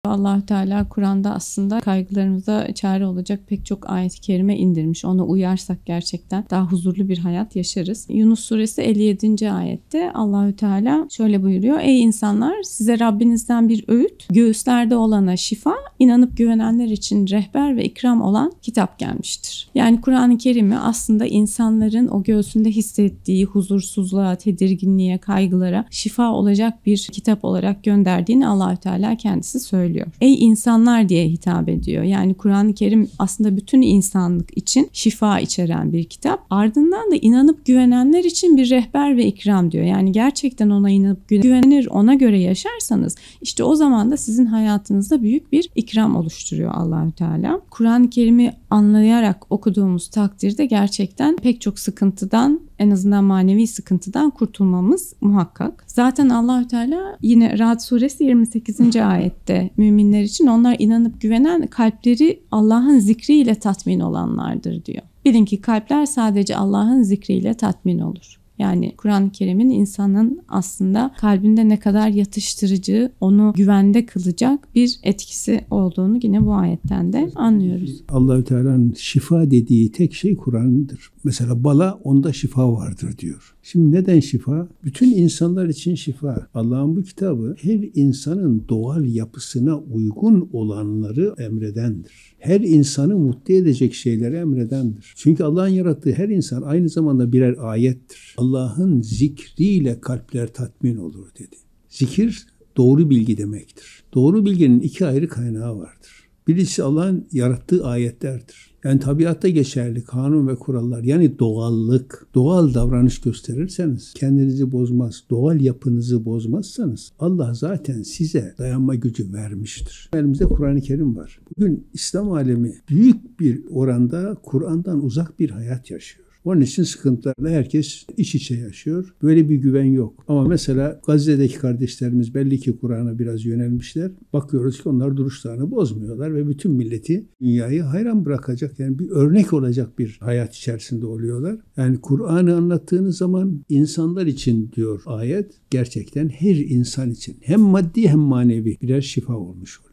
Allah-u Teala Kur'an'da aslında kaygılarımıza çare olacak pek çok ayet-i kerime indirmiş. Ona uyarsak gerçekten daha huzurlu bir hayat yaşarız. Yunus suresi 57. ayette Allah-u Teala şöyle buyuruyor. Ey insanlar, size Rabbinizden bir öğüt, göğüslerde olana şifa, inanıp güvenenler için rehber ve ikram olan kitap gelmiştir. Yani Kur'an-ı Kerim'i aslında insanların o göğsünde hissettiği huzursuzluğa, tedirginliğe, kaygılara şifa olacak bir kitap olarak gönderdiğini Allah-u Teala kendisi söylüyor. Ey insanlar diye hitap ediyor. Yani Kur'an-ı Kerim aslında bütün insanlık için şifa içeren bir kitap. Ardından da inanıp güvenenler için bir rehber ve ikram diyor. Yani gerçekten ona inanıp güvenir, ona göre yaşarsanız işte o zaman da sizin hayatınızda büyük bir ikram oluşturuyor Allah-u Teala. Kur'an-ı Kerim'i anlayarak okuduğumuz takdirde gerçekten pek çok sıkıntıdan, en azından manevi sıkıntıdan kurtulmamız muhakkak. Zaten Allah-u Teala yine Ra'd suresi 28. ayette müminler için onlar inanıp güvenen, kalpleri Allah'ın zikriyle tatmin olanlardır diyor. Bilin ki kalpler sadece Allah'ın zikriyle tatmin olur. Yani Kur'an-ı Kerim'in insanın aslında kalbinde ne kadar yatıştırıcı, onu güvende kılacak bir etkisi olduğunu yine bu ayetten de anlıyoruz. Allah-u Teala'nın şifa dediği tek şey Kur'an'dır. Mesela bala, onda şifa vardır diyor. Şimdi neden şifa? Bütün insanlar için şifa. Allah'ın bu kitabı her insanın doğal yapısına uygun olanları emredendir. Her insanı mutlu edecek şeyleri emredendir. Çünkü Allah'ın yarattığı her insan aynı zamanda birer ayettir. Allah'ın zikriyle kalpler tatmin olur dedi. Zikir doğru bilgi demektir. Doğru bilginin iki ayrı kaynağı vardır. Birisi Allah'ın yarattığı ayetlerdir. Yani tabiatta geçerli kanun ve kurallar, yani doğallık, doğal davranış gösterirseniz kendinizi bozmaz, doğal yapınızı bozmazsanız Allah zaten size dayanma gücü vermiştir. Elimizde Kur'an-ı Kerim var. Bugün İslam alemi büyük bir oranda Kur'an'dan uzak bir hayat yaşıyor. Onun için sıkıntılarla herkes iç içe yaşıyor. Böyle bir güven yok. Ama mesela Gazze'deki kardeşlerimiz belli ki Kur'an'a biraz yönelmişler. Bakıyoruz ki onlar duruşlarını bozmuyorlar ve bütün milleti, dünyayı hayran bırakacak, yani bir örnek olacak bir hayat içerisinde oluyorlar. Yani Kur'an'ı anlattığınız zaman insanlar için diyor ayet, gerçekten her insan için hem maddi hem manevi birer şifa olmuş oluyor.